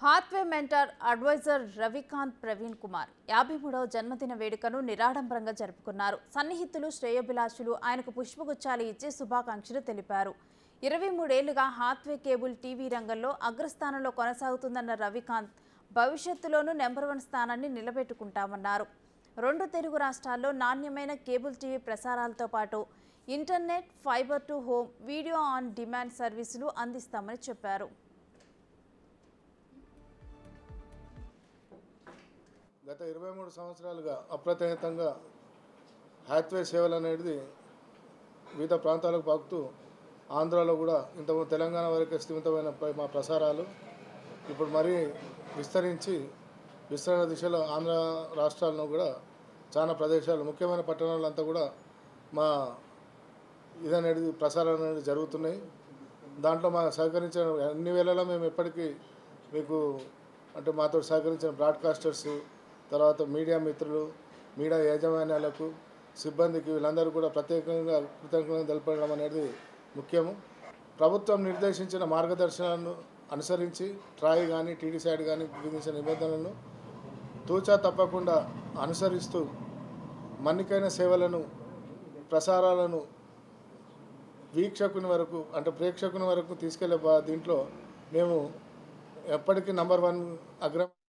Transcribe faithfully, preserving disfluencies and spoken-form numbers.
Hathway mentor advisor Ravikanth Praveen Kumar యాభై మూడవ జన్మదిన వేడుకను నిరాడంబరంగా జరుపుకున్నారు. సన్నిహితులు, శ్రేయోభిలాషులు ఆయనకు పుష్పగుచ్చాలు ఇచ్చి శుభాకాంక్షలు తెలిపారు. ఇరవై మూడేళ్లుగా హాత్వే కేబుల్ టీవీ రంగంలో అగ్రస్థానంలో కొనసాగుతుందన్న రవికాంత్ భవిష్యత్తులోనూ నెంబర్ వన్ స్థానాన్ని నిలబెట్టుకుంటామన్నారు. రెండు తెలుగు రాష్ట్రాల్లో నాణ్యమైన కేబుల్ టీవీ ప్రసారాలతో పాటు internet, fibre to home, video on demand సర్వీసులు అందిస్తామని చెప్పారు. గత ఇరవై మూడు సంవత్సరాలుగా అప్రతిహతంగా హాత్వే సేవలు అనేది వివిధ ప్రాంతాలకు పాకుతూ ఆంధ్రాలో కూడా ఇంత తెలంగాణ వరకు స్థిమితమైన మా ప్రసారాలు ఇప్పుడు మరీ విస్తరించి విస్తరణ దిశలో ఆంధ్ర రాష్ట్రాలను కూడా చాలా ప్రదేశాలు, ముఖ్యమైన పట్టణాలంతా కూడా మా ఇదనేది ప్రసారాలు అనేది జరుగుతున్నాయి. దాంట్లో మా సహకరించిన అన్ని వేళలా మేము ఎప్పటికీ మీకు అంటే మాతో సహకరించిన బ్రాడ్కాస్టర్స్, తర్వాత మీడియా మిత్రులు, మీడియా యాజమాన్యాలకు, సిబ్బందికి వీళ్ళందరూ కూడా ప్రత్యేకంగా కృతజ్ఞతలు తెలపడం అనేది ముఖ్యము. ప్రభుత్వం నిర్దేశించిన మార్గదర్శనాలను అనుసరించి ట్రాయ్ కానీ టీడీసైడ్ కానీ విధించిన నిబంధనలను తూచా తప్పకుండా అనుసరిస్తూ మన్నికైన సేవలను, ప్రసారాలను వీక్షకుని వరకు అంటే ప్రేక్షకుని వరకు తీసుకెళ్లే దీంట్లో మేము ఎప్పటికీ నంబర్ వన్ అగ్ర